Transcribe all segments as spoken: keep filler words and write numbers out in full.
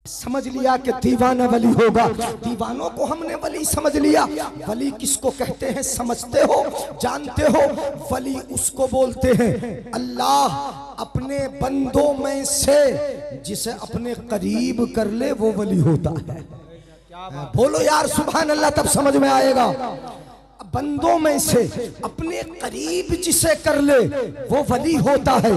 समझ लिया कि दीवाना वली होगा, दीवानों को हमने वली समझ लिया। वली किसको कहते हैं समझते हो, जानते हो? वली उसको बोलते हैं अल्लाह अपने बंदों में से जिसे अपने करीब कर ले वो वली होता है। बोलो यार सुभान अल्लाह, तब समझ में आएगा। बंदों में से अपने करीब जिसे कर ले वो वली होता है।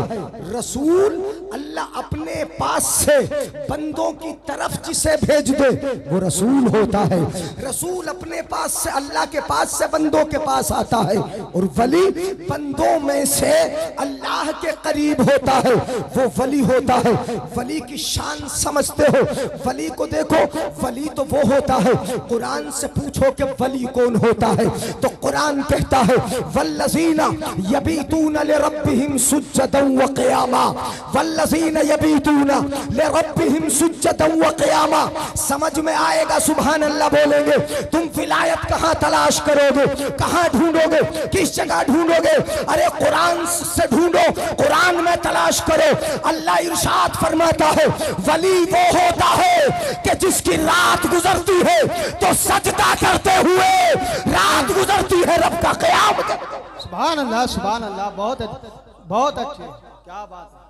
रसूल अल्लाह अपने पास से बंदों की तरफ जिसे भेज दे वो रसूल होता है। रसूल अपने पास से अल्लाह के पास से बंदों के पास आता है। और वली बंदों में से अल्लाह के करीब होता है, वो वली होता है। वली की शान समझते हो? वली को देखो, वली तो वो होता है, कुरान से पूछो कि वली कौन होता है तो कुरान कहता है वल्लज़ीना यबीतूना लिरब्बिहिम सुज्जदन व क़ियामा, वल्लज़ीना यबीतूना लिरब्बिहिम सुज्जदन व क़ियामा। समझ में आएगा? सुभान अल्लाह बोलेंगे। तुम विलायत कहाँ तलाश करोगे, कहाँ ढूंढोगे, किस जगह ढूंढोगे? अरे कुरान से ढूंढो, कुरान में तलाश करो। अल्लाह इरशाद फरमाता है वली वो होता है कि जिसकी रात गुजरती है तो सजदा करते हुए रात गुजरती है रब का क़याम। सुभान अल्लाह, सुभान अल्लाह, बहुत बहुत अच्छे, क्या बात है।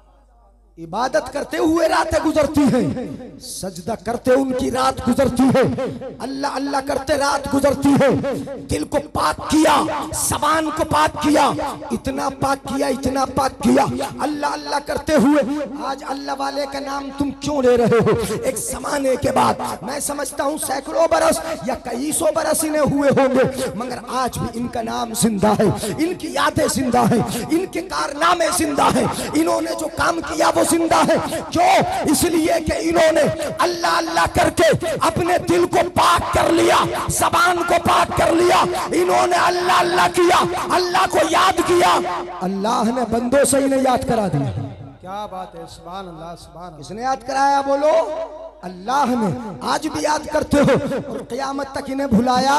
इबादत करते हुए रातें गुजरती हैं, सजदा करते उनकी रात गुजरती है, अल्लाह अल्लाह करते रात गुजरती है। दिल को पाक किया, ज़बान को पाक किया, इतना पाक किया, इतना पाक किया, अल्लाह अल्लाह करते हुए। आज अल्लाह वाले का नाम तुम क्यों ले रहे हो? एक जमाने के बाद, मैं समझता हूँ सैकड़ों बरस या कई सौ बरस इन्हें हुए होंगे, मगर आज भी इनका नाम जिंदा है, इनकी यादें जिंदा है, इनके कारनामे जिंदा है, इन्होंने जो काम किया वो जिंदा है। क्यों? इसलिए कि इन्होंने अल्लाह अल्लाह करके अपने दिल को पाक कर लिया, ज़बान को पाक कर लिया। इन्होंने अल्लाह अल्लाह किया, अल्लाह को याद किया, अल्लाह ने बंदों से इन्हें याद करा दिया। क्या बात है, सुभान अल्लाह, सुभान अल्लाह। किसने याद कराया? बोलो अल्लाह ने। आज भी याद करते हो और क़यामत तक इन्हें भुलाया,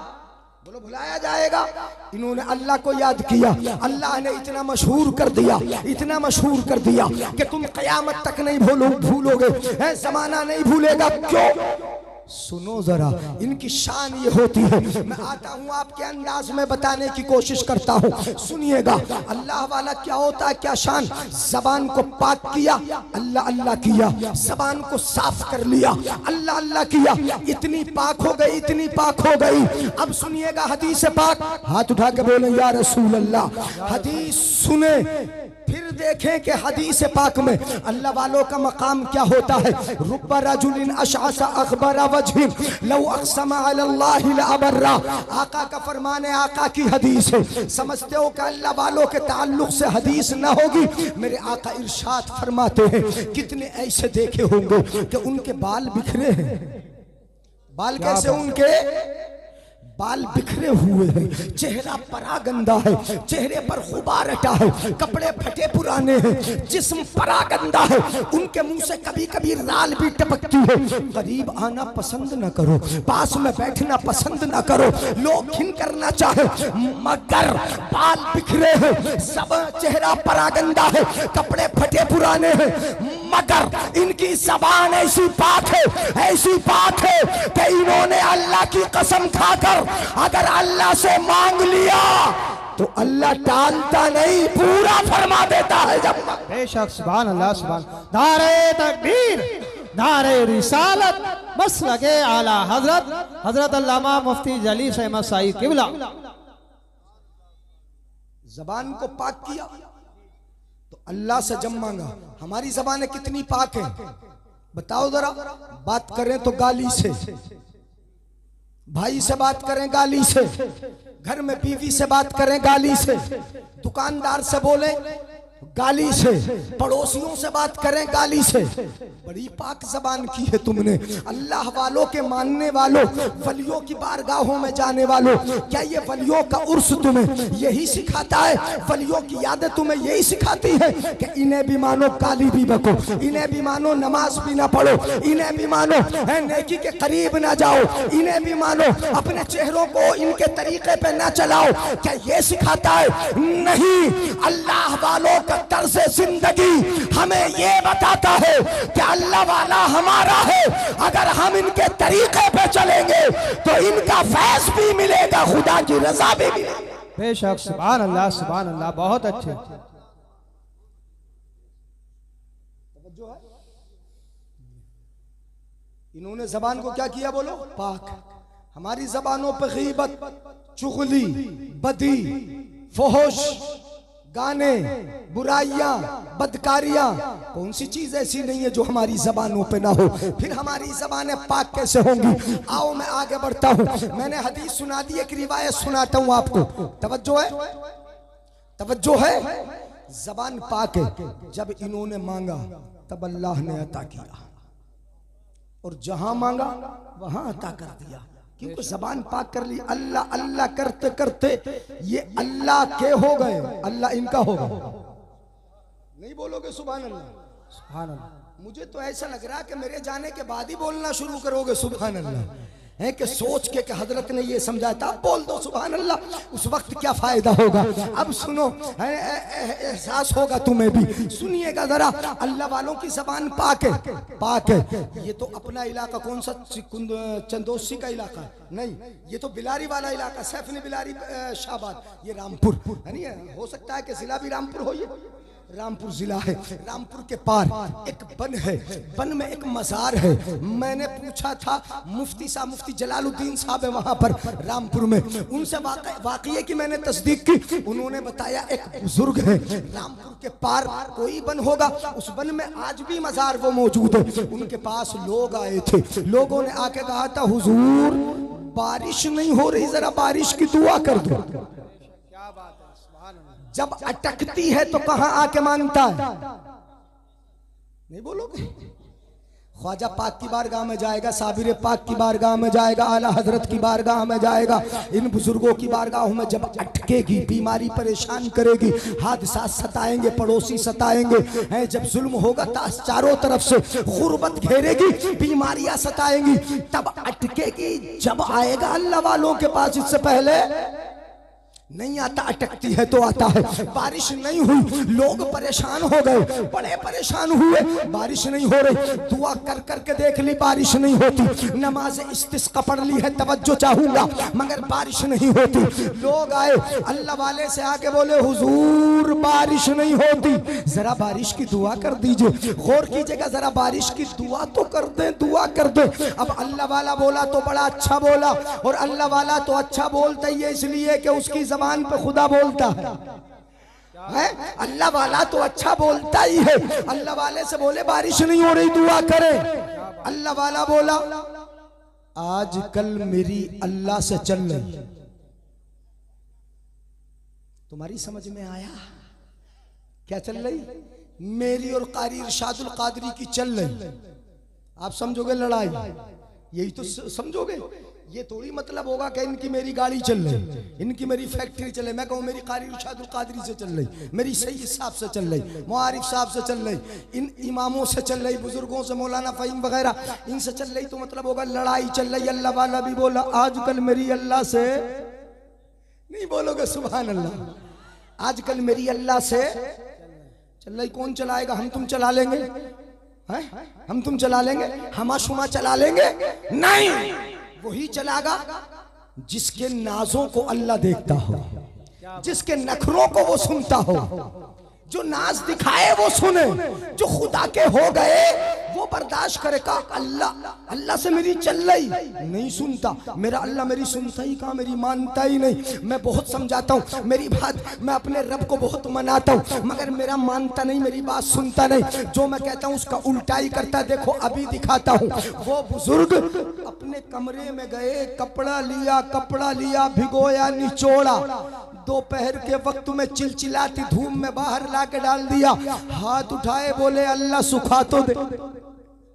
बोलो भुलाया जाएगा? इन्होंने अल्लाह को याद किया, अल्लाह ने इतना मशहूर कर दिया, इतना मशहूर कर दिया कि तुम क़यामत तक नहीं भूलो भूलोगे, ज़माना नहीं भूलेगा। क्यों? सुनो जरा, इनकी शान ये होती है। मैं आता हूँ आपके अंदाज में बताने की कोशिश करता हूँ, सुनिएगा। अल्लाह वाला क्या होता है, क्या शान? जबान को पाक किया, अल्लाह अल्लाह किया, जबान को साफ कर लिया, अल्लाह अल्लाह किया, इतनी पाक हो गई, इतनी पाक हो गई। अब सुनिएगा हदीस पाक, हाथ उठा के बोले या रसूल अल्लाह। हदीस सुने फिर देखें कि हदीस पाक में अल्लाह वालों का मकाम क्या होता है। रुब्बा रजुलिन अशअस अखबर वजहिन लौ अक़सम अलल्लाहि लअबर्रा। आका का फरमान है, आका की हदीस है। समझते हो कि अल्लाह वालों के ताल्लुक से हदीस ना होगी? मेरे आका इरशाद फरमाते हैं कितने ऐसे देखे होंगे कि उनके बाल बिखरे हैं। बाल कैसे? उनके बाल बिखरे हुए हैं, चेहरा परागंदा है, चेहरे पर गुबार अटा है, कपड़े फटे पुराने हैं, जिस्म परागंदा है, उनके मुंह से कभी कभी राल भी टपकती है। करीब आना पसंद न करो, पास में बैठना पसंद न करो, लोग घिन करना चाहे, मगर बाल बिखरे हैं, सब चेहरा परागंदा है, कपड़े फटे पुराने हैं, मगर इनकी ज़बान ऐसी पाक है, ऐसी पाक है कि इन्होंने अल्लाह की कसम खाकर अगर अल्लाह से मांग लिया तो अल्लाह टालता नहीं, पूरा फरमा देता है। जब बेशक, सुभान अल्लाह, सुभान। नारे तकबीर, नारे रिसालत, मसलके आला हजरत हजरत अल्लामा मुफ्ती जलील अहमद साई किबला। जबान को पाक किया तो अल्लाह से जब मांगा। हमारी जबानें कितनी पाक है बताओ जरा? बात करें तो गाली से, भाई से बात करें गाली से, घर में बीवी से बात करें गाली से, दुकानदार से बोले गाली से, पड़ोसियों से बात करें गाली से। बड़ी पाक जबान की है तुमने। अल्लाह वालों के मानने वालों, वलियों की बारगाहों में जाने वालों, क्या ये वलियों का उर्स तुम्हें यही सिखाता है? वलियों की यादें तुम्हें यही सिखाती है कि इन्हें भी मानो गाली भी बको, इन्हें भी मानो नमाज भी ना पढ़ो, इन्हें भी मानो नेकी के करीब ना जाओ, इन्हें भी मानो अपने चेहरों को इनके तरीके पे ना चलाओ? क्या ये सिखाता है? नहीं। अल्लाह वालों का तर्ज जिंदगी हमें ये बताता है कि अल्लाह वाला हमारा है। अगर हम इनके तरीके पे चलेंगे तो इनका फैज भी मिलेगा, खुदा की रजा भी मिलेगी। बेशक, सुभान अल्लाह, सुभान अल्लाह, बहुत अच्छे। इन्होंने जबान को क्या किया, बोलो, पाक। हमारी जबानों पे गीबत, चुगली, बदी, फहश, गाने, बुराइयां, बदकारियां, कौन सी चीज ऐसी नहीं है जो हमारी जबानों पे ना हो। फिर हमारी जबानें पाक कैसे होंगी? आओ मैं आगे बढ़ता हूं। मैंने हदीस सुना दी, एक रिवायत सुनाता हूं आपको। तवज्जो है, तवज्जो है। जबान पाक है। जब इन्होंने मांगा तब अल्लाह ने अता किया, और जहां मांगा वहां अता कर दिया, क्योंकि जबान पाक कर ली। अल्लाह अल्लाह करते करते ये अल्लाह के हो गए, अल्लाह इनका होगा। नहीं बोलोगे सुभान अल्लाह? सुभान अल्लाह। मुझे तो ऐसा लग रहा है कि मेरे जाने के बाद ही बोलना शुरू करोगे सुभान अल्लाह, है कि सोच के कि हजरत ने ये समझाया था, अब बोल दो सुभान अल्लाह, उस वक्त क्या फायदा होगा। अब सुनो, एहसास होगा तुम्हें भी, सुनिएगा जरा। अल्लाह वालों की जबान पाक है, पाक है। ये तो अपना इलाका कौन सा, चंदोसी का इलाका है? नहीं, ये तो बिलारी वाला इलाका, सैफ ने बिलारी शाहबाद, ये रामपुर है। नहीं, हो सकता है कि जिला भी रामपुर हो, ये रामपुर जिला है। रामपुर के पार एक बन है, बन में एक मजार है। मैंने पूछा था, मुफ्ती साहब, मुफ्ती जलालुद्दीन साहब है वहां पर रामपुर में, उनसे वाकई की मैंने तस्दीक की। उन्होंने बताया एक बुजुर्ग है रामपुर के पार, कोई बन होगा, उस बन में आज भी मजार वो मौजूद है। उनके पास लोग आए थे, लोगों ने आके कहा था, हुजूर बारिश नहीं हो रही, जरा बारिश की दुआ कर दो। क्या बात है, सुभान अल्लाह। जब अटकती है तो कहां आके मांगता है? नहीं बोलोगे? ख्वाजा पाक की बारगाह में जाएगा, साबिर पाक की बारगाह में जाएगा, आला हजरत की बारगाह में जाएगा। इन बुजुर्गों की बारगाहों में जब अटकेगी, बीमारी परेशान करेगी, हादसा सताएंगे, पड़ोसी सताएंगे, हैं, जब जुल्म होगा तो चारों तरफ से गुर्बत घेरेगी, बीमारियां सताएंगी, तब अटकेगी। जब आएगा अल्लाह वालों के पास, इससे पहले नहीं आता, अटकती है तो आता है। बारिश नहीं हुई, लोग परेशान हो गए, बड़े परेशान हुए, बारिश नहीं हो रही। दुआ कर कर के देख ली, बारिश नहीं होती। नमाज इस्तिस्का पढ़ ली है, तवज्जो चाहूंगा, मगर बारिश नहीं होती। लोग आए, अल्लाह वाले से आके बोले, हुजूर बारिश नहीं होती, जरा बारिश की दुआ कर दीजिए। गौर कीजिएगा जरा, बारिश की दुआ तो कर दे, दुआ कर दे। अब अल्लाह वाला बोला तो बड़ा अच्छा बोला, और अल्लाह वाला तो अच्छा बोलता ही है इसलिए कि उसकी जबान पे खुदा बोलता है, है? अल्लाह वाला तो अच्छा बोलता ही है। अल्लाह वाले से बोले बारिश नहीं हो रही, दुआ करे। अल्लाह वाला बोला, आज कल मेरी अल्लाह से चल रही। तुम्हारी समझ में आया क्या चल रही? मेरी और कारी इरशादुल कादरी की चल रही। आप समझोगे लड़ाई, यही तो समझोगे। ये थोड़ी मतलब होगा कि इनकी मेरी गाड़ी चल रही, इनकी मेरी फैक्ट्री चले। मैं कहूँ मेरी कारी इरशादुल कादरी से चल रही, मेरी सैयद साहब से चल रही, मुआरिफ साहब से चल रही, इन इमामों से चल रही, बुजुर्गों से, मौलाना फ़हीम वगैरह, इनसे चल रही, तो मतलब होगा लड़ाई चल रही। अल्लाह वाला भी बोला, आजकल मेरी अल्लाह से, नहीं बोलोगे सुभान अल्लाह, आजकल मेरी अल्लाह से चल रही। कौन चलाएगा? हम तुम चला लेंगे? है? हम तुम चला लेंगे? हमा शुमा चला लेंगे? नहीं, वही चलागा जिसके नाजों को अल्लाह देखता हो, जिसके नखरों को वो सुनता हो। जो नाज दिखाए वो सुने, जो खुदा के हो गए वो बर्दाश्त करे। का अल्लाह अल्लाह से मेरी चल रही, नहीं सुनता मेरा अल्लाह, मेरी सुनता ही कहाँ, मेरी मानता ही नहीं। मैं बहुत समझाता हूँ मेरी बात, मैं अपने रब को बहुत मनाता हूँ, मगर मेरा मानता नहीं, मेरी बात सुनता नहीं। जो मैं कहता हूँ उसका उल्टा ही करता। देखो अभी दिखाता हूँ। वो बुजुर्ग अपने कमरे में गए, कपड़ा लिया, कपड़ा लिया, भिगोया, निचोड़ा, दोपहर के वक्त में चिलचिलाती धूप में बाहर ला के डाल दिया। हाथ उठाए, बोले अल्लाह सुखा तो दे।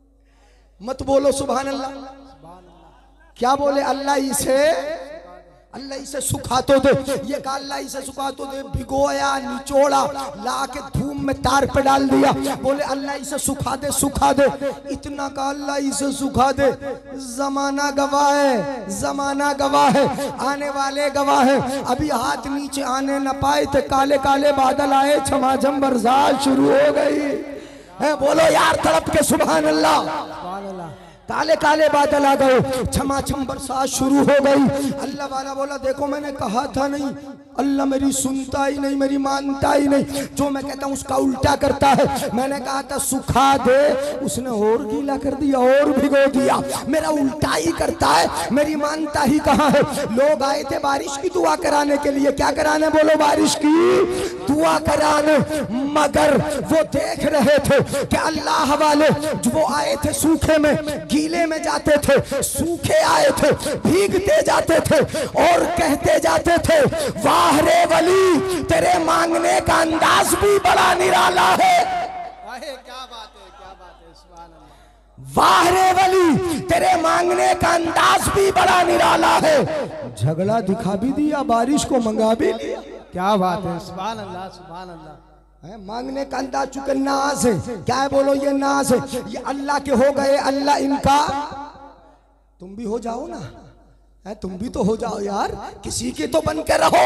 मत बोलो सुभान अल्लाह। क्या बोले? अल्लाह इसे, अल्लाह इसे सुखा तो दे, ये कहा अल्लाह इसे सुखा तो दे, भिगोया निचोड़ा ला के धूम में तार पे डाल दिया, बोले अल्लाह इसे सुखा दे सुखा दे, इतना का अल्लाह इसे सुखा दे। जमाना गवाह है, जमाना गवाह है, आने वाले गवाह है। अभी हाथ नीचे आने न पाए थे, काले काले बादल आए, झमाझम बरसात शुरू हो गई है। बोलो यार तड़प के सुभान अल्लाह। काले काले बादल आ गए, छमाछम बरसात शुरू हो गई। अल्लाह वाला बोला देखो मैंने कहा था नहीं, अल्लाह मेरी सुनता ही नहीं, मेरी मानता ही नहीं, जो मैं कहता हूँ उसका उल्टा करता है। मैंने कहा था सुखा दे, उसने और गीला कर दिया और भिगो दिया, मेरा उल्टा ही करता है, मेरी मानता ही कहाँ है। लोग आए थे बारिश की दुआ कराने के लिए, क्या कराने बोलो, बारिश की दुआ कराने, मगर वो देख रहे थे कि अल्लाह वाले वो आए थे सूखे में, गीले में जाते थे, सूखे आए थे, भीगते जाते थे और कहते जाते थे वाह रे वली, तेरे मांगने का अंदाज भी बड़ा निराला है। क्या बात है, क्या बात है, सुभान अल्लाह। वाह रे वली, तेरे मांगने का अंदाज भी बड़ा निराला है। झगड़ा दिखा भी दिया, बारिश को मंगा भी लिया। क्या बात है, सुभान अल्लाह, सुभान अल्लाह। है मांगने का अंदाज, चुके नाज है, क्या है बोलो, ये नाज है, ये अल्लाह के हो गए, अल्लाह इनका। तुम भी हो जाओ ना, है तुम भी तो हो जाओ यार, किसी के तो बन के रहो,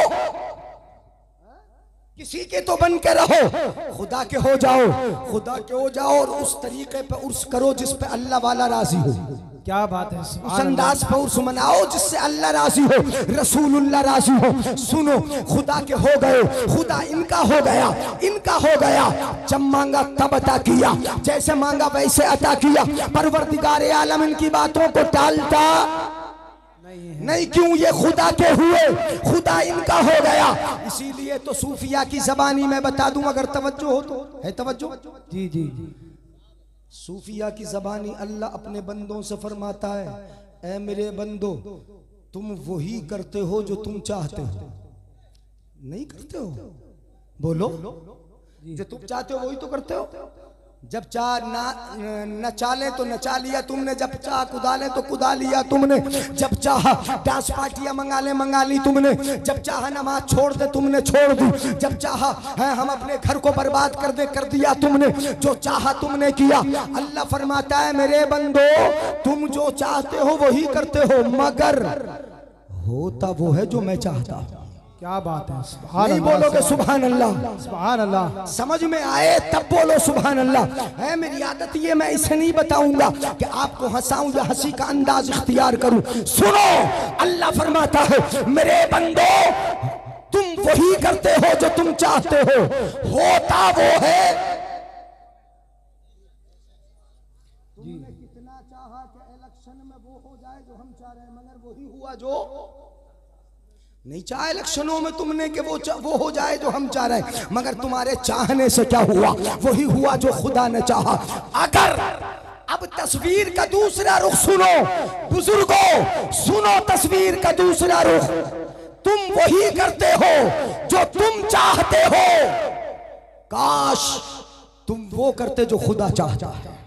किसी के तो बन के रहो, खुदा के हो जाओ, खुदा के हो जाओ और उस तरीके पे उर्स करो जिस पे अल्लाह वाला राजी हो। क्या बात है, उस अंदाज पर उर्स मनाओ जिससे अल्लाह राजी हो, रसूलुल्लाह राजी हो। सुनो, खुदा के हो गए, खुदा इनका हो गया, इनका हो गया। जब मांगा तब अता किया, जैसे मांगा वैसे अता किया। परवरदिगार आलम इनकी बातों को टालता नहीं, नहीं क्यों, ये खुदा के हुए, खुदा इनका हो गया। इसीलिए तो सूफिया की जबानी में बता दूं अगर तवज्जो हो तो, है तवज्जो? जी जी। सूफिया की जबानी अल्लाह अपने बंदों से फरमाता है, ऐ मेरे बंदो तुम वही करते हो जो तुम चाहते हो, नहीं करते हो, बोलो जो तुम चाहते हो वही तो करते हो। जब चाह ना नचा ले तो नचा लिया तुमने, जब चाह कुदा ले तो कुदा लिया तुमने, जब चाह डांस पार्टियां मंगा ले मंगा ली तुमने, जब चाह नमाज छोड़ दे तुमने छोड़ दी, जब चाह है हम अपने घर को बर्बाद कर दे कर दिया तुमने, जो चाह तुमने किया। अल्लाह फरमाता है मेरे बंदो तुम जो चाहते हो वही करते हो, मगर होता वो है जो मैं चाहता हूं। क्या बात है, सुभान नहीं बोलोगे सुभान अल्लाह, सुभान अल्लाह, समझ में आए तब बोलो सुभान अल्लाह। है मेरी आदत ये, मैं इसे नहीं बताऊंगा कि आपको हंसाऊं या हंसी का अंदाज इख्तियार करूं। सुनो, अल्लाह फरमाता है मेरे बंदो तुम वही करते हो जो तुम चाहते हो, होता वो है। तुमने कितना चाहा कि इलेक्शन में वो हो जाए जो हम चाह रहे हैं, मगर वही हुआ जो नहीं चाहे। इलेक्शनों में तुमने कि वो वो हो जाए जो हम चाह रहे हैं, मगर तुम्हारे चाहने से क्या हुआ, वही हुआ जो खुदा ने चाहा। अगर अब तस्वीर का दूसरा रुख सुनो बुजुर्गों, सुनो तस्वीर का दूसरा रुख, तुम वही करते हो जो तुम चाहते हो, काश तुम वो करते जो खुदा चाहता है,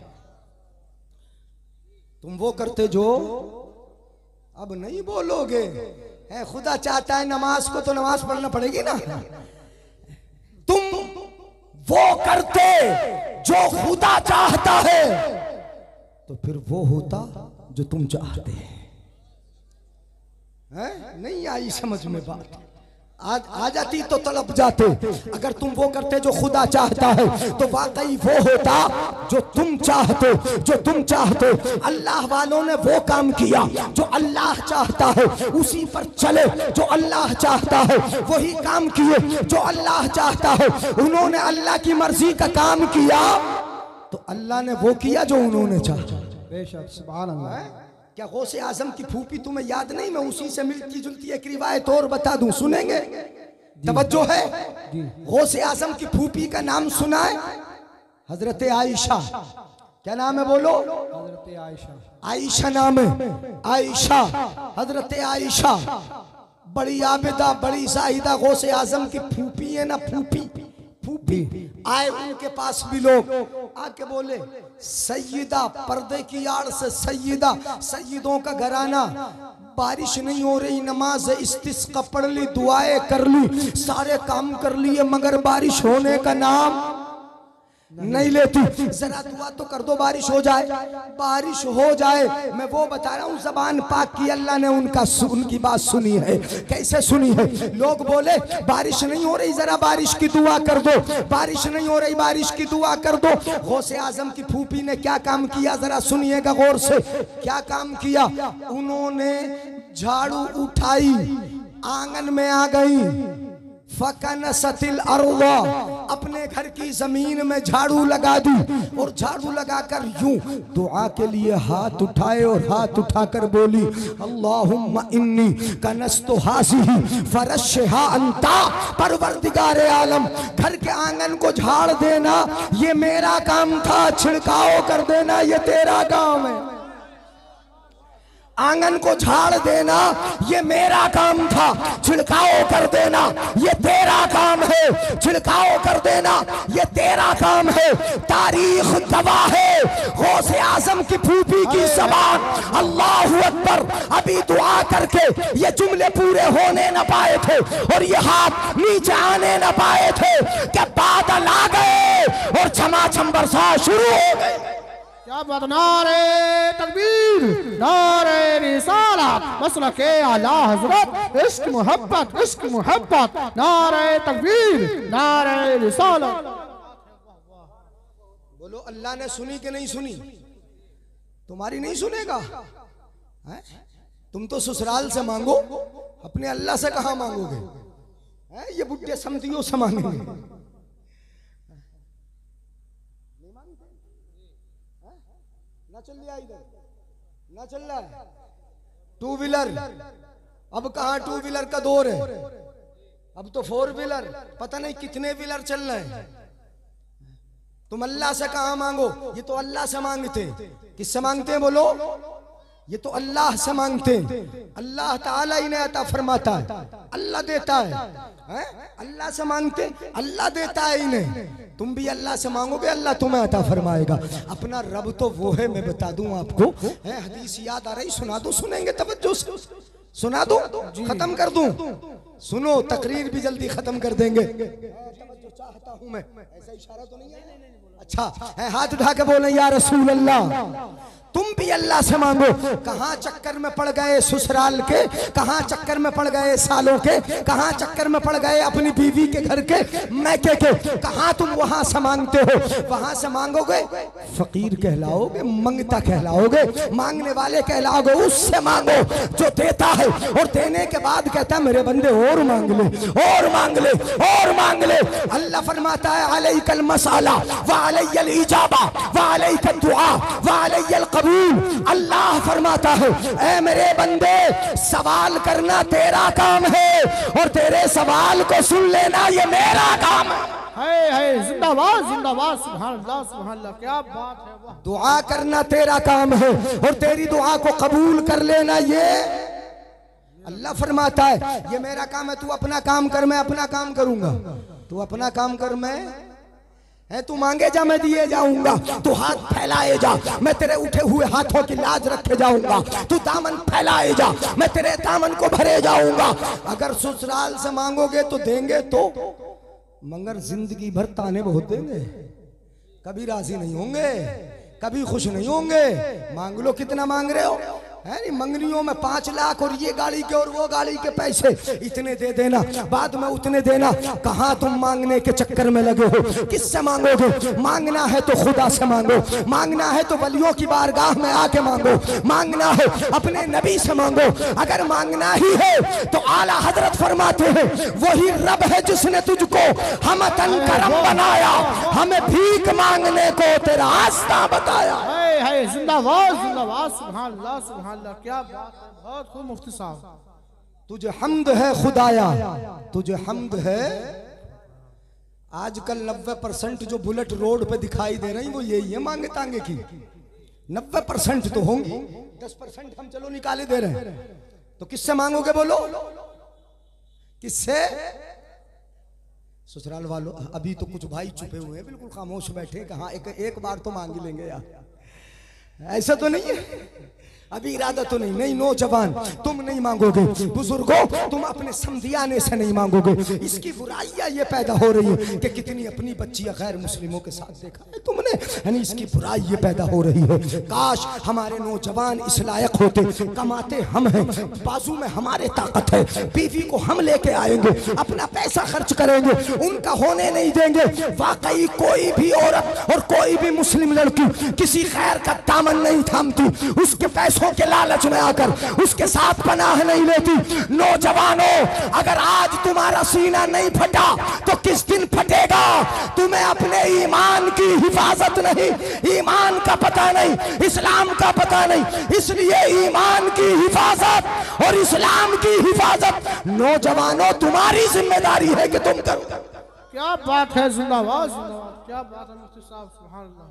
तुम वो करते जो। अब नहीं बोलोगे है खुदा चाहता है नमाज को तो नमाज पढ़ना पड़ेगी ना, तुम वो करते जो खुदा चाहता है तो फिर वो होता जो तुम चाहते हैं। है? नहीं आई समझ में बात, आज आ जाती तो तड़प जाते। अगर तुम वो करते जो खुदा चाहता है तो वाकई वो होता जो तुम चाहते, जो तुम चाहते। अल्लाह वालों ने वो काम किया जो अल्लाह चाहता है, उसी पर चले जो अल्लाह चाहता है, वही काम किए जो अल्लाह चाहता है। उन्होंने अल्लाह की मर्जी का काम किया तो अल्लाह ने वो किया जो उन्होंने चाहा। बेशक, सुभान अल्लाह। क्या गौसे आजम की फूफी तुम्हें याद नहीं? मैं उसी से मिलती जुलती एक रिवायत और बता दूं, सुनेंगे? तवज्जो है? गौसे आजम की फूफी का नाम सुना है? हजरत आयशा। क्या नाम है बोलो? हजरत आयशा। आयशा नाम है, आयशा, हजरत आयशा बड़ी आबिदा बड़ी साहिदा गौसे आजम की फूफी है ना, फूफी फूफी। आए उनके पास भी लोग आके बोले सैयदा, पर्दे की आड़ से सैयदा, सैयदों का घराना, बारिश नहीं हो रही, नमाज इस्तिस्का पढ़ ली, दुआएं कर ली, सारे काम कर लिए, मगर बारिश होने का नाम नहीं लेती। जरा दुआ तो कर दो बारिश हो जाए, बारिश हो जाए। मैं वो बता रहा हूँ ज़बान पाक की अल्लाह ने उनका उनकी बात सुनी है। कैसे सुनी है? लोग बोले बारिश नहीं हो रही, जरा बारिश की दुआ कर दो, बारिश नहीं हो रही, बारिश की दुआ कर दो। गौसे आजम की फूफी ने क्या काम किया, जरा सुनिएगा गौर से। क्या काम किया? उन्होंने झाड़ू उठाई, आंगन में आ गई, फकन सतिल अर्वा, अपने घर की जमीन में झाड़ू लगा दी, और झाड़ू लगाकर यूं दुआ के लिए हाथ उठाए, और हाथ उठाकर बोली अल्लाहुम्मा इन्नी कनस्तु हाज़िही फरश्शहा अंता, परवरदिगारे आलम, घर के आंगन को झाड़ देना ये मेरा काम था, छिड़काव कर देना ये तेरा काम है। आंगन को झाड़ देना ये मेरा काम था, छिड़काव कर देना ये तेरा काम है, छिड़काव कर देना ये तेरा काम है। तारीख गवाह है, गौसे आजम की फूफी की ज़बान अल्लाहु अकबर, अभी दुआ करके ये जुमले पूरे होने न पाए थे और ये हाथ नीचे आने न पाए थे कि बादल आ गए और छमाछम बरसात शुरू हो गई। क्या बात, नारे तकबीर, नारे रिसालत, मसलके आला हजरत, इश्क मोहब्बत, इश्क मोहब्बत, नारे तकबीर, नारे रिसालत। बोलो अल्लाह ने सुनी कि नहीं सुनी? तुम्हारी नहीं सुनेगा है? तुम तो ससुराल से मांगो, अपने अल्लाह से कहाँ मांगोगे? है? ये बुढ़े समझियो से मांगेंगे। ना चल रहा इधर, ना चल रहा है टू व्हीलर। अब कहाँ टू व्हीलर का दौर है, अब तो फोर व्हीलर, पता नहीं कितने व्हीलर चल रहे हैं। तुम अल्लाह से कहाँ मांगो? ये तो अल्लाह से मांगते। किससे मांगते हैं बोलो? ये तो अल्लाह से मांगते हैं। अल्लाह ताला इन्हें अता फरमाता है, अल्लाह देता है, है? अल्लाह से मांगते, अल्लाह देता है इन्हें। तुम भी अल्लाह से मांगोगे, अल्लाह तुम्हें अता फरमाएगा। अपना रब तो वो है, मैं बता दूं आपको, है? हदीस याद आ रही, सुना दो, सुनेंगे तवज्जो से, सुना दो, खत्म कर दूं। सुनो, तकरीर भी जल्दी खत्म कर देंगे। चाहता हूं मैं, ऐसा इशारा तो नहीं है? अच्छा है, हाथ उठा के बोले या रसूल अल्लाह। तुम भी अल्लाह से मांगो। कहाँ चक्कर में पड़ गए ससुराल के, कहाँ चक्कर में पड़ गए सालों के, कहाँ चक्कर में पड़ गए अपनी बीवी के घर के, मैके के, कहाँ तुम वहां से मांगते हो? वहां से मांगोगे फकीर कहलाओगे, मंगता कहलाओगे, मांगने वाले कहलाओगे। उससे मांगो जो देता है, और देने के बाद कहता है मेरे बंदे और मांग ले, और मांग ले, और मांग ले। अल्लाह फरमाता है अलैकल मसाला व अलैयल इजाबा व अलैकद दुआ व अलैयल कबूल। अल्लाह फरमाता है ऐ मेरे बंदे, सवाल करना तेरा काम है, और तेरे सवाल को सुन लेना ये मेरा काम है। है जिंदाबाद, जिंदाबाद, सुभान अल्लाह, सुभान अल्लाह, क्या बात है। वाह, दुआ करना तेरा काम है, और तेरी दुआ को कबूल कर लेना ये अल्लाह फरमाता है ये मेरा काम है। तू अपना काम कर, मैं अपना काम करूंगा। तू अपना काम कर, मैं है, तू मांगे जा, मैं दिए जाऊंगा। तू हाथ फैलाए जा, मैं तेरे उठे हुए हाथों की लाज रखे जाऊंगा। तू दामन फैलाए जा, मैं तेरे दामन को भरे जाऊंगा। अगर ससुराल से मांगोगे तो देंगे तो, मगर जिंदगी भर ताने बहुत देंगे, कभी राजी नहीं होंगे, कभी खुश नहीं होंगे। मांग लो, कितना मांग रहे हो? है मंगनियों में पांच लाख और ये गाड़ी के और वो गाड़ी के पैसे, इतने दे देना, बाद में उतने देना। कहाँ तुम मांगने के चक्कर में लगे हो? किससे मांगोगे? मांगना है तो खुदा से मांगो, मांगना है तो वलियों की बारगाह में आके मांगो, मांगना है अपने नबी से मांगो। अगर मांगना ही है तो आला हजरत फरमाते हैं वही रब है जिसने तुझको हम तन करम बनाया, हमें भीख मांगने को तेरा आस्था बताया। है, है, जिंदाबाद, जिंदाबाद, सुभान अल्लाह, सुभान अल्लाह, क्या बात है। बहुत खूब मुफ्ती साहब। तुझे हम्द है खुदाया, तुझे हम्द है। आजकल नब्बे परसेंट जो बुलेट रोड पे दिखाई दे रही वो यही है मांगे तांगे की। नब्बे परसेंट तो होंगी, दस परसेंट हम चलो निकाले दे रहे हैं। तो किससे मांगोगे बोलो? किससे? ससुराल वालों। अभी तो कुछ भाई चुपे हुए हैं, बिल्कुल खामोश बैठे। कहाँ एक एक बार तो मांग लेंगे यार, ऐसा तो नहीं है। अभी इरादा तो नहीं, नहीं नौजवान तुम नहीं मांगोगे, बुजुर्गों तुम अपने समधियाने से नहीं मांगोगे। इसकी बुराइयां ये पैदा हो रही है कि कितनी अपनी बच्चियां गैर मुस्लिमों के साथ देखा है तुमने, यानी इसकी बुराई ये पैदा हो रही है। काश हमारे नौजवान इस लायक होते, कमाते हम हैं, बाजू में हमारे ताकत है, बीवी को हम लेके आएंगे, अपना पैसा खर्च करेंगे, उनका होने नहीं देंगे। वाकई कोई भी औरत और कोई भी मुस्लिम लड़की किसी खैर का दामन नहीं थामती, उसके पैसों के लालच में आकर उसके साथ पनाह नहीं लेती। नौजवानों, अगर आज तुम्हारा सीना नहीं फटा तो किस दिन फटेगा? तुम्हें अपने ईमान की हिफाजत नहीं, ईमान का पता नहीं, इस्लाम का पता नहीं, इसलिए ईमान की हिफाजत और इस्लाम की हिफाजत नौजवानों तुम्हारी जिम्मेदारी है कि तुम करो। क्या बात है, जिंदाबाद जिंदाबाद, क्या बात है मुफ्ती साहब, सुभान अल्लाह।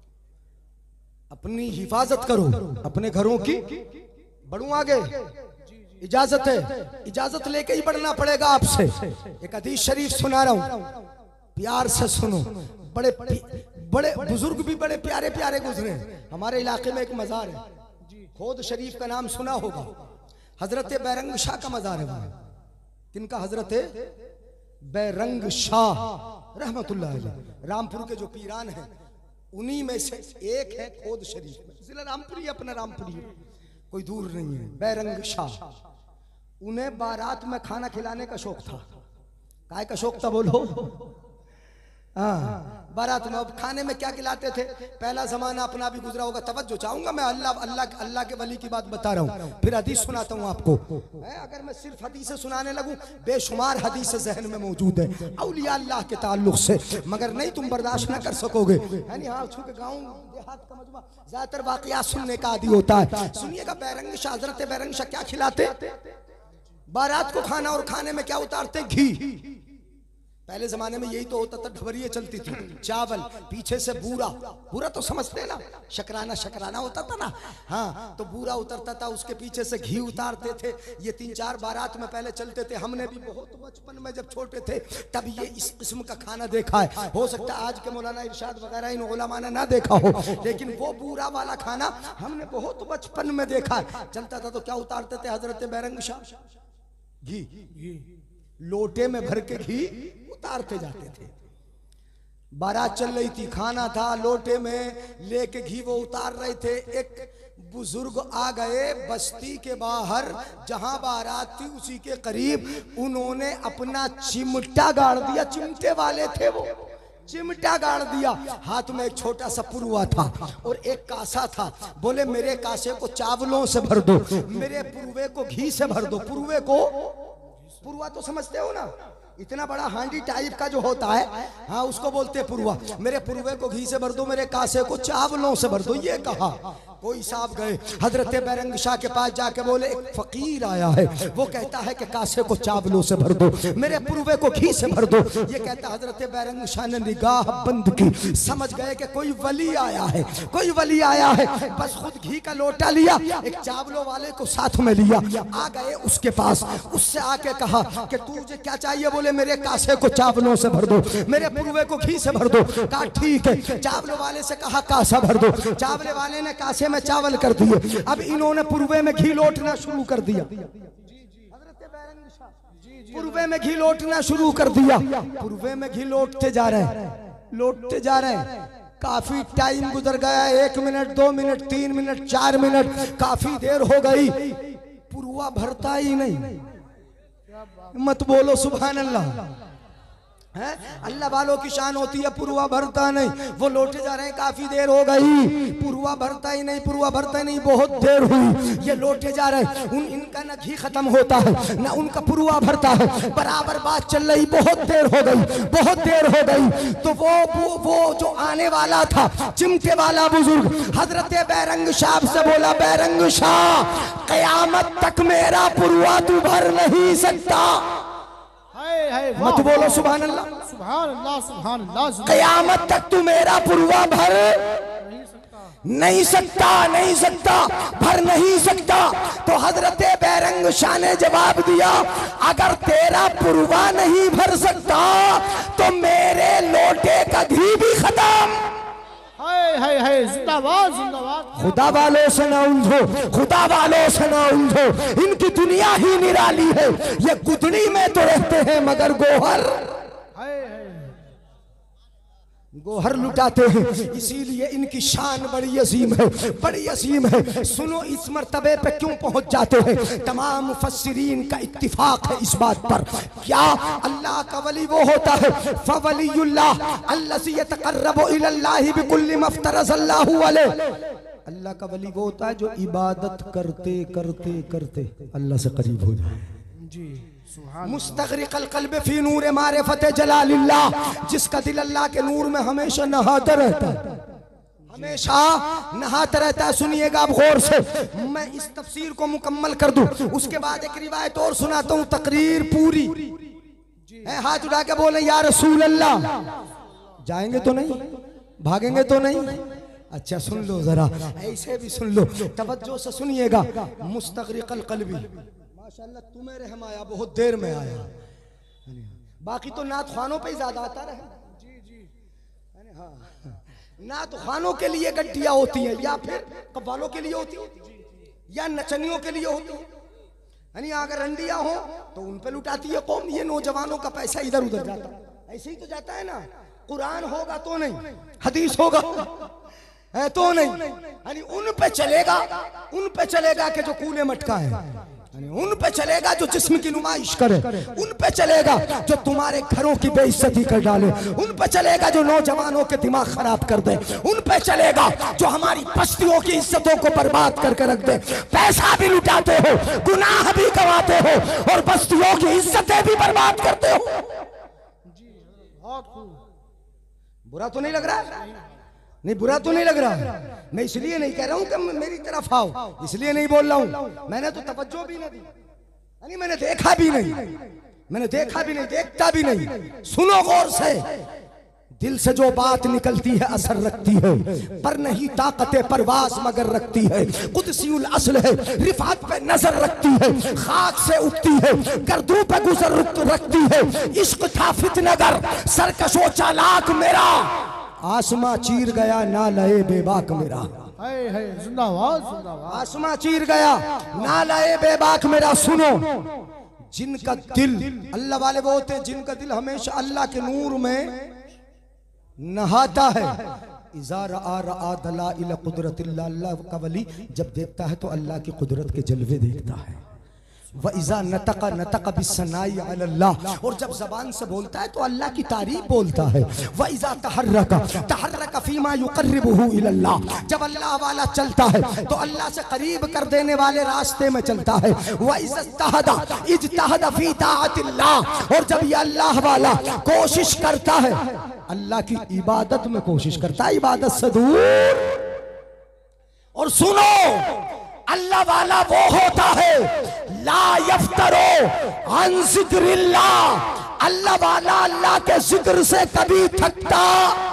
अपनी हिफाजत करो, अपने घरों की। बढ़ूं आगे, इजाजत है, इजाजत लेके ही बढ़ना पड़ेगा आपसे। एक हदीस शरीफ सुना रहा हूं, प्यार से सुनो। बड़े बड़े बुजुर्ग भी बड़े प्यारे प्यारे गुजरे। हमारे इलाके में एक मजार है, खोद शरीफ का नाम सुना होगा, हजरत बैरंग शाह का मजार है वहां। किनका? हजरत बैरंग शाह रहमतुल्लाह अलैह, रामपुर के जो पीरान हैं उन्हीं में से एक है खोद शरीफ में। जिला रामपुरी, अपना रामपुरी कोई दूर नहीं है। बैरंग शाह, उन्हें बारात में खाना खिलाने का शौक था। काय का शौक था बोलो? हाँ, बारात में। अब खाने में क्या खिलाते थे? पहला जमाना अपना भी गुजरा होगा, तवज्जो चाहूंगा मैं, अल्लाह अल्लाह अल्लाह के वली की बात बता रहा हूँ, फिर हदीस सुनाता हूँ आपको। अगर मैं सिर्फ हदीस सुनाने लगूं, बेशुमार हदीस जहन में मौजूद है औलिया अल्लाह के ताल्लुक से, मगर नहीं तुम बर्दाश्त ना कर सकोगे। यानी हाँ, चूंकि गाँव देहात का मजमा ज्यादातर वाकया सुनने का आदी होता है। सुनिएगा, बैरंग शाह, हजरत बैरंग शाह क्या खिलाते? बारात को खाना, और खाने में क्या उतारते? घी। पहले जमाने में यही तो होता था, ढबरिये चलती थी, चावल, पीछे से बूरा, बूरा तो समझते ना, शकराना शकराना होता था ना, हाँ, तो बूरा उतरता था, उसके पीछे से घी उतारते थे। ये तीन चार बारात में पहले चलते थे। हमने भी बहुत बचपन में जब छोटे थे तब ये इस किस्म का खाना देखा है। हो सकता है आज के मौलाना इरशाद वगैरह इन उलमा ने ना देखा हो, लेकिन वो बूरा वाला खाना हमने बहुत बचपन में देखा है। चलता था तो क्या उतारते थे हजरत बैरंग शाह? घी। लोटे में भर के घी उतारते जाते थे। बारात चल रही थी, खाना था, लोटे में लेके घी वो उतार रहे थे। एक बुजुर्ग आ गए बस्ती के बाहर, जहां बारात थी उसी के करीब, उन्होंने अपना चिमटा गाड़ दिया। चिमटे वाले थे वो, चिमटा गाड़ दिया। हाथ में एक छोटा सा पुरुआ था और एक कासा था। बोले मेरे कासे को चावलों से भर दो, मेरे पुरुए को घी से भर दो। पुरुए को, पुरुआ तो समझते हो ना, इतना बड़ा हांडी टाइप का जो होता है, हाँ, उसको बोलते हैं पुरुआ। मेरे पुरुए को घी से भर दो, मेरे कासे को चावलों से भर दो। ये कहा। कोई साहब गए हजरत बैरंग शाह के पास, जाके बोले एक फकीर आया है, वो कहता है कि कासे को चावलों से भर दो, मेरे पुरुए को घी से भर दो। ये कहता हजरत बैरंग शाह ने निगाह बंद की, समझ गए कि कोई वली आया है, कोई वली आया है। बस खुद घी का लोटा लिया, एक चावलों वाले को साथ में लिया, आ गए उसके पास। उससे आके कहा कि तुझे क्या चाहिए? बोले मेरे कासे को चावलों से भर दो, मेरे पुरुए को घी से भर दो। कहा ठीक है। चावलों वाले से कहा कासा भर दो, चावले वाले ने कासे में चावल कर दिए। अब इन्होंने पुरुए में घी लोटना शुरू कर दिया। पुरुए में घी लोटना शुरू कर दिया। पुरुए में घी लोटते जा रहे हैं, लोटते जा रहे हैं। काफी टाइम गुजर गया, एक मिनट, दो मिनट, तीन मिनट, चार मिनट, काफी देर हो गई, पुरुआ भरता ही नहीं। मत बोलो सुभान अल्लाह। है अल्लाह वालों की शान होती है, पुरुआ भरता नहीं। वो लौटे जा रहे हैं, काफी देर हो गई, पुरुआ भरता ही नहीं, पुरुआ भरता ही नहीं। बहुत देर हुई, ये लौटे जा रहे हैं, उन इनका ना घी खत्म होता है ना उनका पुरुआ भरता है। बराबर बात चल रही, बहुत देर हो गई, बहुत देर हो गई। तो वो वो, वो जो आने वाला था चिमटे वाला बुजुर्ग हजरत बैरंग शाह से बोला, बैरंग शाह कयामत तक मेरा पुरुआ तू भर नहीं सकता। मत बोलो सुभान अल्लाह, सुभान अल्लाह, सुभान अल्लाह। कयामत तक तू मेरा पुरुआ भर नहीं सकता, नहीं सकता, भर नहीं सकता। तो हजरत बैरंग शाह ने जवाब दिया, अगर तेरा पुरुआ नहीं भर सकता तो मेरे लोटे का घी भी खत्म। हाय हाय हाय, जिंदाबाद जिंदाबाद। खुदा वालों से ना उलझो, खुदा वालों से ना उलझो, इनकी दुनिया ही निराली है। ये गुदड़ी में तो रहते हैं मगर गोहर गोहर लुटाते हैं, इसीलिए इनकी शान बड़ी अजीम है, बड़ी अजीम है। सुनो इस मर्तबे पे क्यों पहुंच जाते हैं। तमाम मुफस्सिरीन का इत्तिफाक है इस बात पर। क्या अल्लाह का वली वो होता है, फवलियुल्लाह अल्लज़ी यतक़र्रबु इलल्लाहि बिकुल्लि मफ्तरज़ल्लाहु अलैहि। अल्लाह का वली वो होता है जो इबादत करते करते करते अल्लाह से करीब हो जाए। जी मुस्तग़रिक़ल क़ल्ब फ़ी नूर मारिफ़त जलालिल्लाह, जिसका दिल अल्लाह के नूर में हमेशा नहाता रहता है, हमेशा नहाता रहता है। सुनिएगा आप गौर से, मैं इस तफसीर को मुकम्मल कर दूं, उसके बाद एक रिवायत और सुनाता हूँ, तकरीर पूरी है। हाथ उठा के बोले या रसूल अल्लाह। जाएंगे तो नहीं, भागेंगे तो नहीं। अच्छा सुन लो जरा, ऐसे भी सुन लो, तवज्जो से सुनिएगा। मुस्तग़रिक़ल क़ल्बी, माशाअल्लाह तुम्हें रहम आया, बहुत देर में आया। बाकी तो नात खानों पे ही ज्यादा आता रहे। जी जी हाँ, नात खानों के लिए गड्डियां होती हैं, या फिर कव्वालों के लिए होती है, या नचनियों के लिए होती है। यानी अगर रंडिया हो तो उन पे लुटाती है कौम, ये नौजवानों का पैसा इधर उधर जाता है। ऐसे ही तो जाता है ना। कुरान होगा तो नहीं, हदीस होगा है तो नहीं, यानी उन पे चलेगा, उन पे चलेगा कि जो कूले मटका है, उन पे चलेगा जो जिस्म की नुमाइश करे, उन पे चलेगा जो तुम्हारे घरों की बेइज्जती कर डाले, उन पे चलेगा जो नौजवानों के दिमाग खराब कर दे, उन पे चलेगा जो हमारी बस्तियों की इज्जतों को बर्बाद करके रख दे। पैसा भी लुटाते हो, गुनाह भी कमाते हो, और बस्तियों की इज्जतें भी बर्बाद करते हो। बुरा तो नहीं लग रहा? नहीं बुरा तो नहीं लग रहा। मैं इसलिए नहीं कह रहा हूं कि मेरी तरफ आओ, इसलिए नहीं बोल रहा हूं। मैंने तो तवज्जो भी नहीं दी, यानी मैंने देखा भी नहीं, मैंने देखा भी नहीं, देखता भी नहीं। सुनो गौर से, दिल से जो बात निकलती है असर रखती है, पर नहीं ताकते परवाज मगर रखती है। कुदसियुल अस्ल है, रिफात पे नजर रखती है, खाक से उठती है, गर्दू पे गुजर रखती है। इश्क था फितनगर, सरकशो चालाक मेरा, आसमां चीर गया ना लए बेबाक मेरा। जिंदाबाद जिंदाबाद। आसमां चीर गया ना लए बेबाक मेरा। सुनो, जिनका दिल, अल्लाह वाले वो होते हैं जिनका दिल हमेशा अल्लाह के नूर में नहाता है। इज़ा रआ रआ दलाइल कुदरतिल्लाह, अल्लाह का वली जब देखता है तो अल्लाह की कुदरत के जलवे देखता है। व इज़ा नतक़ नतक़ बिस्सनाई अल्लाह, और जब जबान से बोलता है तो अल्लाह की तारीफ बोलता है। व इज़ा तहर्रक तहर्रक फीमा युक़र्रिबुहु इलल्लाह, जब अल्लाह वाला चलता है तो अल्लाह से करीब कर देने वाले रास्ते में चलता है। व इज़ा इज्तहदा इज्तहदा फी ताअतिल्लाह, और जब ये अल्लाह वाला कोशिश करता है, अल्लाह की इबादत में कोशिश करता है, इबादत से दूर। और सुनो, अल्लाह वाला वो होता है ला यफ्तरो अन जिक्रिल्लाह, अल्लाह वाला अल्लाह के जिक्र से कभी थकता,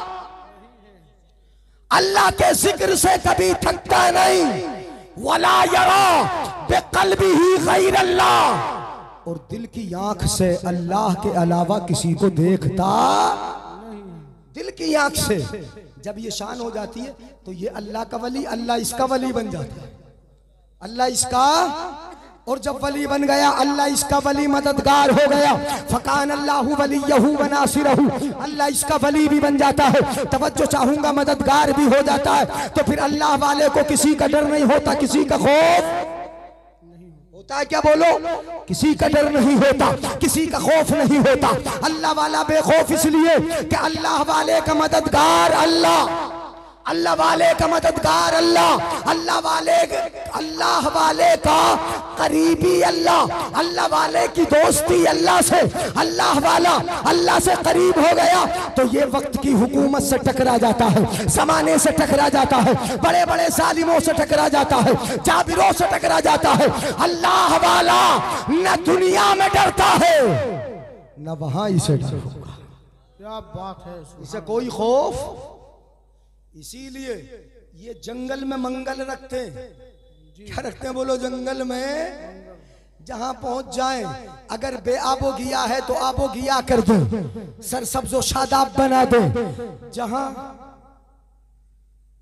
अल्लाह के जिक्र से कभी थकता नहीं। वला यरा बिक़ल्बिही गैरल्लाह, और दिल की आंख से अल्लाह के अलावा किसी को देखता, दिल की आंख से। जब ये शान हो जाती है तो ये अल्लाह का वली, अल्लाह इसका वली बन जाता है, अल्लाह इसका, और जब वली बन गया अल्लाह इसका वली मददगार हो गया। फकान अल्लाहु वलियहु व नासिरहु, अल्लाह इसका वली भी बन जाता है, तवज्जो चाहूंगा मददगार भी हो जाता है। तो फिर अल्लाह वाले को किसी का डर नहीं होता, किसी का खौफ होता है क्या? बोलो, किसी का डर नहीं होता, किसी का खौफ नहीं होता। अल्लाह वाला बेखौफ इसलिए कि अल्लाह वाले का मददगार अल्लाह, अल्लाह वाले का मददगार अल्लाह, अल्लाह वाले अल्लाह वाले का करीबी अल्लाह, अल्लाह वाले की दोस्ती अल्लाह से। अल्लाह वाला अल्लाह से करीब हो गया तो ये वक्त की हुकूमत से टकरा जाता है, जमाने से टकरा जाता है, बड़े बड़े जालिमों से टकरा जाता है, जाबिरों से टकरा जाता है। अल्लाह वाला न दुनिया में डरता है न वहां इसे डर होगा। क्या बात है, इसे कोई खौफ। इसीलिए ये जंगल में मंगल रखते हैं। क्या रखते हैं? बोलो, जंगल में जहां पहुंच जाएं, अगर बेआबो गिया है तो आबो गिया कर दो, सरसब्जो शादाब बना दो। जहां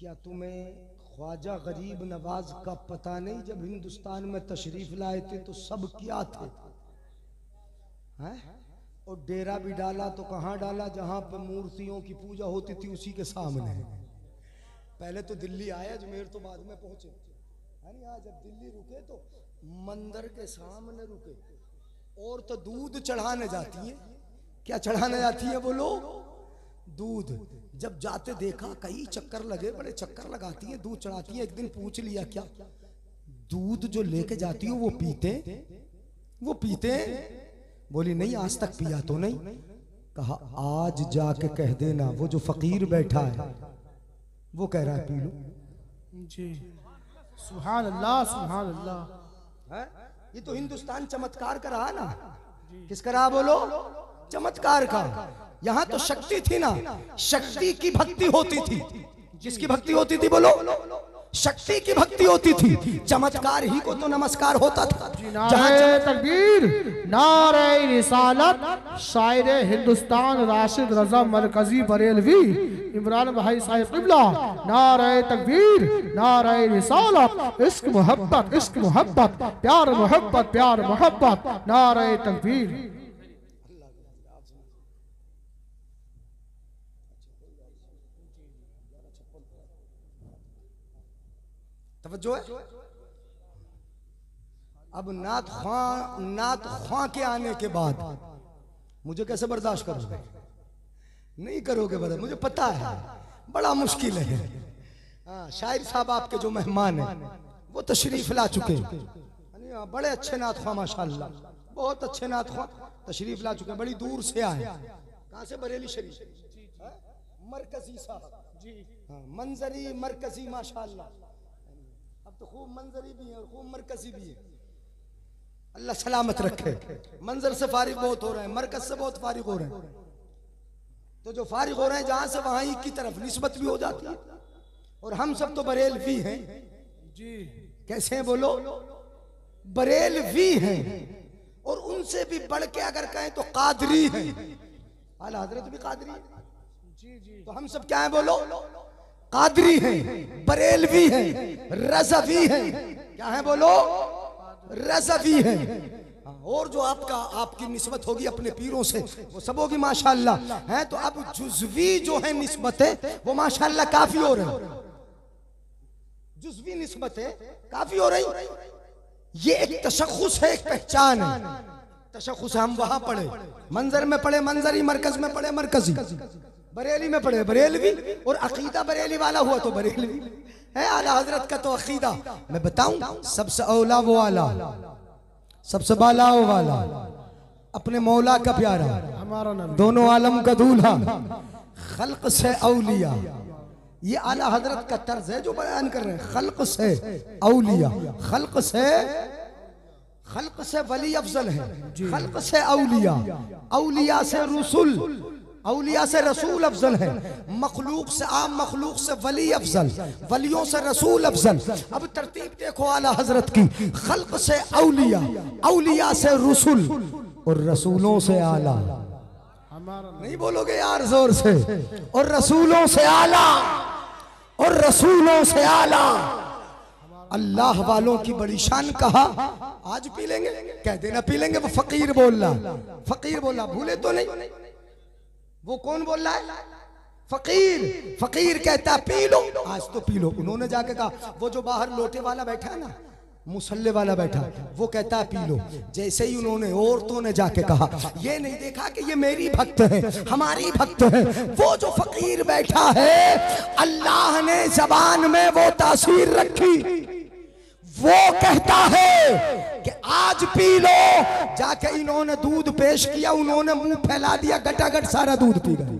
क्या तुम्हें ख्वाजा गरीब नवाज का पता नहीं? जब हिंदुस्तान में तशरीफ लाए थे तो सब क्या थे, हैं? और डेरा भी डाला तो कहाँ डाला? जहाँ पे मूर्तियों की पूजा होती थी उसी के सामने। पहले तो दिल्ली आए, अजमेर तो बाद में पहुंचे, है नहीं? जब दिल्ली रुके तो मंदिर के सामने रुके। और तो दूध चढ़ाने जाती है। क्या चढ़ाने जाती है बोलो? दूध। जब जाते देखा कई चक्कर लगे, बड़े चक्कर लगाती है, दूध चढ़ाती है। एक दिन पूछ लिया, क्या दूध जो लेके जाती हो वो पीते वो पीते बोली नहीं, आज तक पिया तो नहीं। कहा आज जाके कह देना वो जो फकीर बैठा है वो कह रहा है पी लो। जी सुभान अल्लाह सुभान अल्लाह। है? ये तो हिंदुस्तान चमत्कार का रहा ना। किसका रहा बोलो? चमत्कार का। यहाँ तो शक्ति थी ना, शक्ति की भक्ति होती थी। किसकी भक्ति होती थी बोलो? शक्ति की भक्ति होती थी। चमत्कार ही को तो नमस्कार होता था। नारे तकबीर, नारे रिसालत। शायर हिंदुस्तान राशिद रजा मरकजी बरेलवी इमरान भाई साहिब क़िबला। नारे तकबीर, नारे रिसालत। इश्क मोहब्बत, इश्क मोहब्बत, प्यार मोहब्बत, प्यार मोहब्बत। नारे तकबीर। तवज्जो है। अब नात ख्वां नात ख्वां के आने के बाद मुझे कैसे बर्दाश्त करोगे? नहीं करोगे बर्दाश्त, मुझे पता है बड़ा मुश्किल है। हाँ, शायर साहब आपके जो मेहमान हैं वो तशरीफ ला चुके हैं। बड़े अच्छे नात ख्वां माशाल्लाह, बहुत अच्छे नात ख्वां तशरीफ ला चुके हैं। बड़ी दूर से आए। कहाँ से? बरेली शरीफ, मरकजी साहब जी। हाँ, मंजरी मरकजी माशाल्लाह। अब तो खूब मंजरी भी है और खूब मरकजी भी है। अल्लाह सलामत रखे। मंजर से फारिग बहुत हो रहे हैं, मरकज से बहुत फारिग हो रहे हैं। तो जो फारिग हो रहे हैं जहां से वहां ही की तरफ निस्बत भी हो जाती है। और हम सब तो बरेलवी हैं जी। कैसे हैं बोलो? बरेलवी हैं। और उनसे भी बढ़ के अगर कहें तो कादरी हैं। आला हजरत भी कादरी है जी जी। तो हम सब क्या है बोलो? कादरी हैं, बरेलवी हैं, रज़वी हैं। क्या है बोलो? रज़वी हैं। और जो आपका आपकी निस्बत होगी अपने पीरों से वो सब होगी माशाल्लाह। है तो अब जुज़वी जो है निस्बतें वो माशाल्लाह काफी हो रही। जुज़वी निस्बतें काफी हो रही। ये एक तशख़्ख़ुस है, एक पहचान है। तशख़्ख़ुस हम वहां पढ़े, मंजर में पढ़े मंजरी, मरकज में पढ़े मरकजी, बरेली में पढ़े बरेलवी। और अकीदा बरेली वाला हुआ तो बरेलवी है। आला हजरत का तो अकीदा मैं बताऊं, सबसे औला वो आला, सबसे बाला वो वाला, अपने मौला का प्यारा, हमारा दोनों आलम का दूल्हा, खल्क से औलिया। ये आला हजरत का तर्ज है जो बयान कर रहे हैं। खल्क से औलिया, खल्क से खल्क से वली अफजल है, खल्क से औलिया, औलिया से रसूल, औलिया से रसूल अफजल है। मखलूक से आम मखलूक से वली अफजल, वलियों से रसूल अफजल। अब तरतीब देखो आला हजरत की। खल्क से औलिया, औलिया से रसूल और रसूलों से आला। नहीं बोलोगे यार जोर से? और रसूलों से आला, और रसूलों से आला। अल्लाह वालों की बड़ी शान। कहा आज पी लेंगे, कह देना पी लेंगे। वो फकीर बोल रहा, फकीर बोला, भूले तो नहीं? वो कौन बोल रहा है? फकीर। फकीर कहता पी लो, आज तो पी लो। उन्होंने जाके कहा, वो जो बाहर लोटे वाला बैठा है ना, मुसल्ले वाला बैठा, वो कहता है पी लो। जैसे ही उन्होंने औरतों ने जाके कहा, ये नहीं देखा कि ये मेरी भक्त है, हमारी भक्त है। वो जो फकीर बैठा है, अल्लाह ने जबान में वो तासीर रखी, वो कहता है कि आज पी लो। जाके इन्होंने दूध पेश किया, उन्होंने मुंह फैला दिया, गटागट सारा दूध पी गए।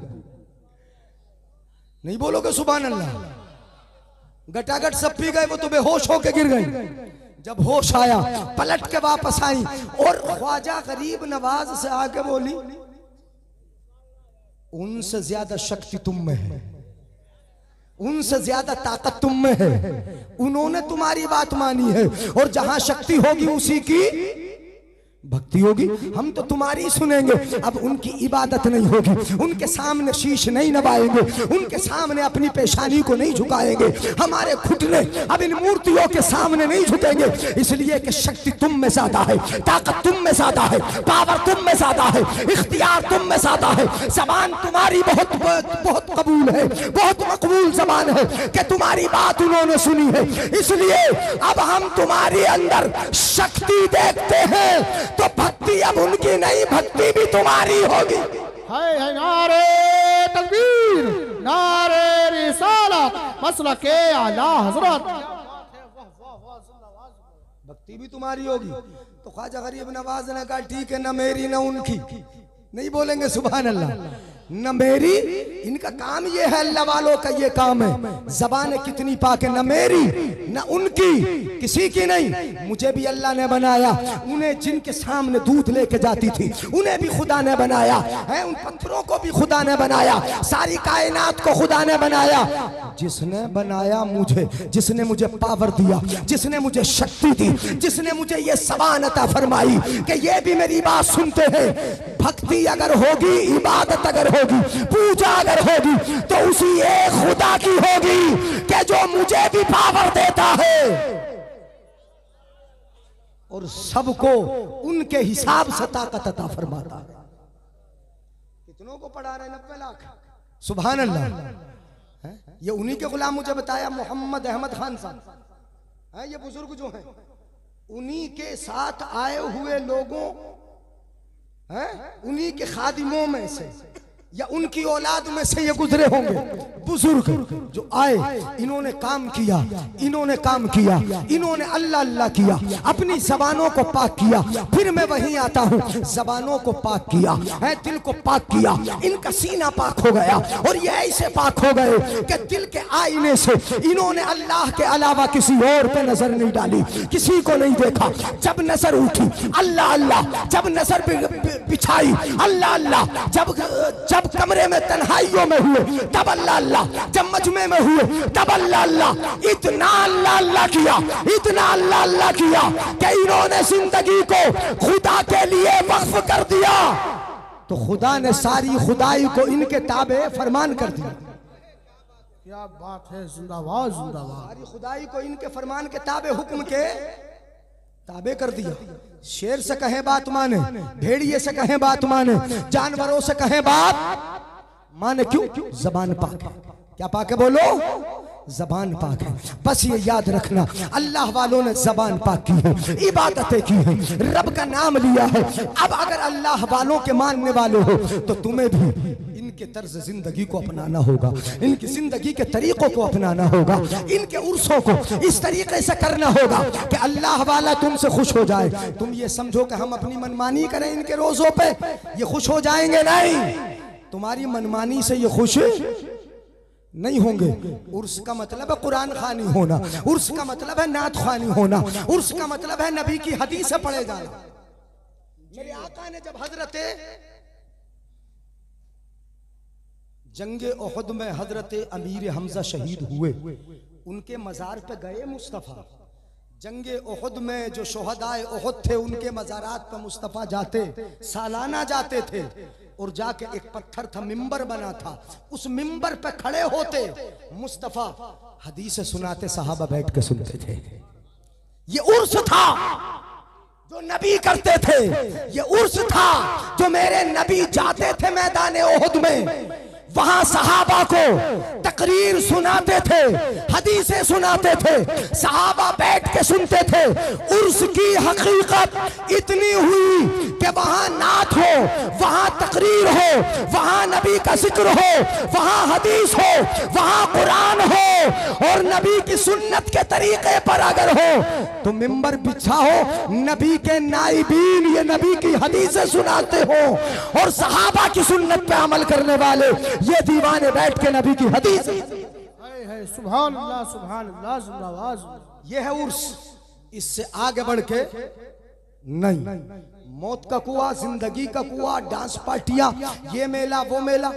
नहीं बोलोगे सुभान अल्लाह? गटागट सब पी गए। वो तो बेहोश होके गिर गए। जब होश आया पलट के वापस आई और ख्वाजा गरीब नवाज से आके बोली, उनसे ज्यादा शक्ति तुम में है, उनसे ज्यादा ताकत तुम में है। उन्होंने तुम्हारी बात मानी है और जहां शक्ति होगी उसी की भक्ति होगी, हम तो तुम्हारी सुनेंगे। अब उनकी इबादत नहीं होगी, उनके सामने शीश नहीं नवाएंगे, उनके सामने अपनी पेशानी को नहीं झुकाएंगे, हमारे घुटने अब इन मूर्तियों के सामने नहीं झुकेंगे, इसलिए कि शक्ति तुम में ज्यादा है, ताकत तुम में ज्यादा है, पावर तुम में ज्यादा है, इख्तियार तुम में ज्यादा है। जबान तुम्हारी बहुत बहुत कबूल है, बहुत मकबूल जबान है कि तुम्हारी बात उन्होंने सुनी है, इसलिए अब हम तुम्हारी अंदर शक्ति देखते हैं। तो भक्ति अब उनकी नहीं, भक्ति भी तुम्हारी होगी। हाय हाय नारे तकबीर, नारे रिसालत, मसला के आला हजरत। भक्ति भी तुम्हारी होगी। तो ख्वाजा गरीब नवाज ने कहा ठीक है, न मेरी न उनकी, नहीं बोलेंगे सुभान अल्लाह, न मेरी, इनका काम ये है, अल्लाह वालों का ये काम है, जबान कितनी पाक है, न मेरी न उनकी, किसी की नहीं, मुझे भी अल्लाह ने बनाया, उन्हें जिनके सामने दूध लेके जाती थी उन्हें भी खुदा ने बनाया है, उन पत्थरों को भी खुदा ने बनाया, सारी कायनात को खुदा ने बनाया। जिसने बनाया मुझे, जिसने मुझे पावर दिया, जिसने मुझे शक्ति दी, जिसने मुझे ये जबान अता फरमाई कि ये भी मेरी बात सुनते हैं। भक्ति अगर होगी, इबादत अगर होगी, पूजा अगर होगी, तो उसी एक खुदा की होगी कि जो मुझे भी पावर देता है और सबको उनके हिसाब से ताकत अता फरमाता है। कितनों को पढ़ा रहे? नब्बे लाख। सुभान अल्लाह। ये उन्हीं के गुलाम मुझे बताया, मोहम्मद अहमद खान साहब, ये बुजुर्ग जो हैं, उन्हीं के साथ आए हुए लोगों, उन्हीं के खादिमों में से या उनकी औलाद में से ये गुजरे होंगे बुजुर्ग जो आए, इन्होंने काम किया, इन्होंने काम किया, इन्होंने अल्लाह अल्लाह किया, अपनी जबानों को पाक किया। फिर मैं वहीं आता हूँ, जबानों को पाक किया है, दिल को पाक किया, इनका सीना पाक हो गया और ये ऐसे पाक हो गए कि दिल के आईने से इन्होंने अल्लाह के अलावा किसी और पे नजर नहीं डाली, किसी को नहीं देखा। जब नजर उठी अल्लाह अल्लाह, जब नजर बिछाई अल्लाह अल्लाह, जब जब कमरे में तन्हाइयों में हुए तब अल्लाह अल्लाह, जब मजमे में हुए तब अल्लाह अल्लाह। इतना अल्लाह अल्लाह किया, इतना अल्लाह अल्लाह किया कि इन्होंने जिंदगी को खुदा के लिए वक्फ कर दिया, तो खुदा ने सारी खुदाई को इनके ताबे फरमान कर दिया। क्या बात है, जिंदाबाद जिंदाबाद। सारी खुदाई को इनके फरमान के ताबे, हुक्म के ताबे कर दिया। शेर से कहें बात माने, भेड़िए से कहें बात माने, जानवरों से कहें बात माने। क्यों? जबान पाक है। क्या पाक है? बोलो, जबान पाक है। बस ये याद रखना, अल्लाह वालों ने जबान पाक की है, इबादतें की है, रब का नाम लिया है। अब अगर अल्लाह वालों के मानने वाले हो तो तुम्हें भी इनके तर्ज जिंदगी को अपनाना होगा, इनकी जिंदगी के तरीकों को अपनाना होगा, इनके उर्सों को इस तरीके से करना होगा कि अल्लाह वाला तुमसे खुश हो जाए। तुम ये समझो कि हम अपनी मनमानी करें इनके रोजों पे, ये खुश हो जाएंगे? नहीं, तुम्हारी मनमानी से ये खुश नहीं होंगे। उर्स का मतलब है कुरान खानी होना, उर्स का मतलब है नात खानी होना, उर्स का मतलब है नबी की हदीसें पढ़े जाना। मेरे आका ने जब हजरत जंगे ओहद में हजरत अमीर हमजा शहीद हुए, उनके मजार पे गए मुस्तफ़ा। जंगे ओहद में जो शोहदाए ओहद थे उनके मजारात पे मुस्तफ़ा जाते, सालाना जाते थे, और जाके एक पत्थर था, मिंबर बना था, उस मिंबर पे खड़े होते, मुस्तफ़ा हदीसें सुनाते, सहाबा बैठ के सुनते थे। ये उर्स था जो नबी करते थे, ये उर्स था जो मेरे नबी जाते थे मैदान ओहद में, वहां सहाबा को तकरीर सुनाते थे, हदीसें सुनाते थे, सहाबा बैठ के सुनते थे। उर्स की हकीकत इतनी हुई कि वहां नात हो, वहां तकरीर हो, वहां नबी का जिक्र हो, वहां हदीस हो, वहां कुरान हो, और नबी की सुन्नत के तरीके पर अगर हो तो मिंबर बिछा हो, नबी के नाइबीन ये नबी की हदीसें सुनाते हो, और सहाबा की सुन्नत पे अमल करने वाले ये दीवाने बैठ के नबी की हदीस। सुभान अल्लाह, सुभान अल्लाह, जिंदाबाद। ये है उर्स, इससे आगे बढ़ के नहीं। मौत का कुआं, जिंदगी का कुआं, डांस पार्टियां, ये मेला वो मेला,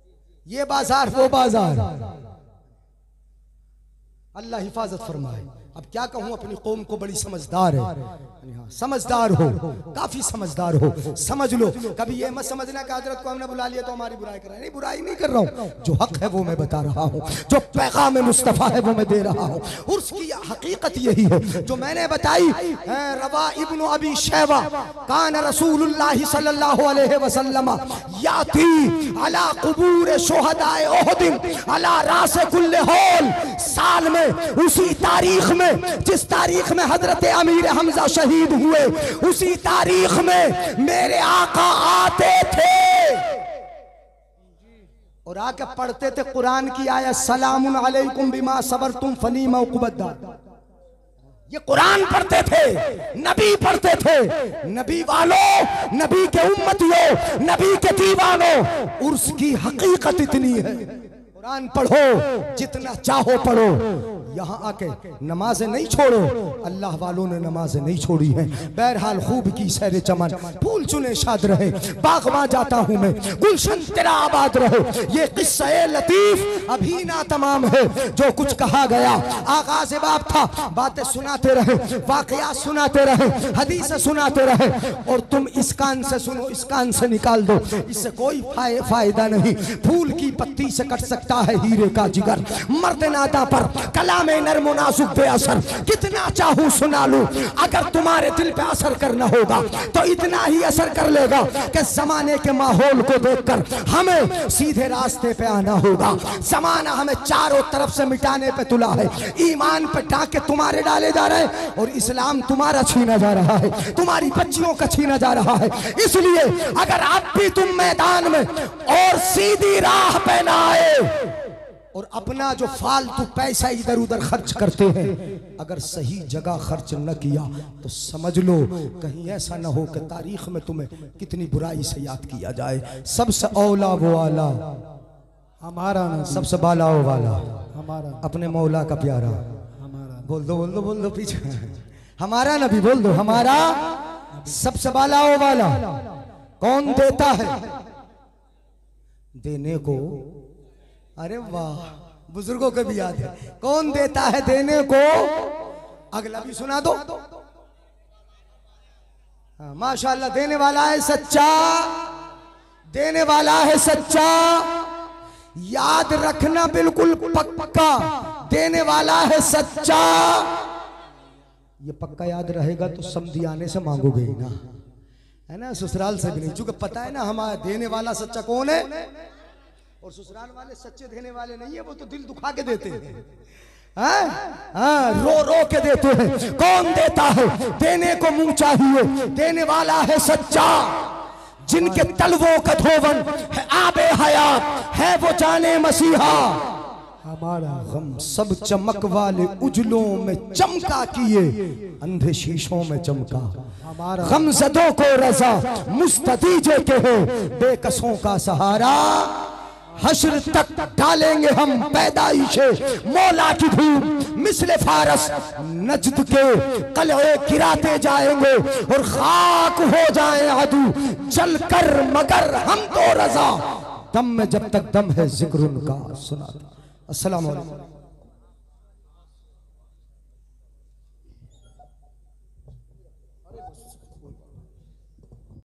ये बाजार वो बाजार, अल्लाह हिफाजत फरमाए। अब क्या कहूं, अपनी कौम को बड़ी समझदार है, हाँ, समझदार हो, काफी समझदार हो। समझ लो, कभी ये मत समझना कि हजरत को हमने बुला लिया तो हमारी बुराई कर रहे हैं। नहीं, बुराई नहीं कर रहा हूं, जो हक है वो मैं बता रहा हूं, जो पैगाम मुस्तफा है वो मैं दे रहा हूं। उसकी हकीकत यही है जो मैंने बताई। रवा इब्न अबी शैबा कान रसूलुल्लाह सल्लल्लाहु अलैहि वसल्लम याती अला कुबूर शुहदाए उहद अला रास कुल्ले हौल। साल में उसी तारीख में जिस तारीख में हजरत अमीर हमजा शहीद हुए, उसी तारीख में मेरे आका आते थे और आके पढ़ते थे कुरान की आयत सलामुन अलैकुम बिमा सबरतुम फनीमा उक़बद्दार। ये कुरान पढ़ते थे, नबी पढ़ते थे। नबी वालों, नबी के उम्मतियों, नबी के दीवानों, उर्स की हकीकत इतनी है। कुरान पढ़ो, जितना चाहो पढ़ो, यहाँ आके नमाजें नहीं छोड़ो। अल्लाह वालों ने नमाजें नहीं छोड़ी हैं। बहरहाल खूब की सैर चमन, फूल चुने शाद रहे, बागवा जाता हूँ मैं, गुलशन तेरा आबाद रहे। ये किस्सा लतीफ अभी ना तमाम है। जो कुछ कहा गया आगाज़ बाब था, बातें सुनाते रहे, वाकयात सुनाते रहे, हदीसें सुनाते रहे, और तुम इस कान से सुनो, इस कान से निकाल दो, इससे कोई फायदा नहीं। फूल की पत्ती से कट सकता है हीरे का जिगर, मर्द नादा पर कला में नरम नाजुक पे असर, कितना चाहूं सुना लूं। अगर तुम्हारे दिल पे असर करना होगा तो इतना ही असर कर लेगा कि जमाने के माहौल को देखकर हमें सीधे रास्ते पे आना होगा। जमाना हमें चारों तरफ से मिटाने पे तुला है, ईमान पे टाके तुम्हारे डाले जा रहे हैं और इस्लाम तुम्हारा छीना जा रहा है, तुम्हारी बच्चियों का छीना जा रहा है। इसलिए अगर आप भी तुम मैदान में और सीधी राह पे ना आए और अपना जो फालतू पैसा इधर उधर खर्च करते हैं, अगर सही जगह खर्च न किया तो समझ लो कहीं ऐसा न हो कि तारीख में तुम्हें कितनी बुराई से याद किया जाए। सबसे औला वो आला हमारा, सबसे बाला वो वाला हमारा, अपने मौला का प्यारा। हमारा बोल दो, बोल दो, बोल दो पीछे, हमारा नबी बोल दो, हमारा सबसे बाला वो वाला। कौन देता है देने को? अरे वाह, बुजुर्गों को भी याद है। कौन देता है देने को? अगला भी सुना दो। हाँ, माशाल्लाह, देने वाला है सच्चा, देने वाला है सच्चा। याद रखना बिल्कुल पक्का, देने वाला है सच्चा। ये पक्का याद रहेगा तो समधी आने से मांगोगे ही ना, है ना, ससुराल से भी नहीं, क्योंकि पता है ना हमारा देने वाला सच्चा कौन है। और ससुराल वाले सच्चे देने वाले नहीं है, वो तो दिल दुखा के देते हैं, हाँ? हाँ, रो रो के देते हैं। कौन देता है देने को? मुंह चाहिए, देने वाला है सच्चा। जिनके तलवों का धोवन है आबे हयात, है वो जाने मसीहा। हमारा गम सब चमक वाले उजलों में चमका किए, अंधे शीशों में चमका। हमारा गमजदों को रजा मुस्तदीजे के हो, बेकसों का सहारा। हश्र तक डालेंगे हम पैदाइशे मौला की धूम, मिसले फारस नजद के कलए गिराते जाएंगे और खाक हो जाए अदू जल कर, मगर हम तो रजा। दम में जब तक दम है जिक्र उनका सुना। अस्सलाम वालेकुम।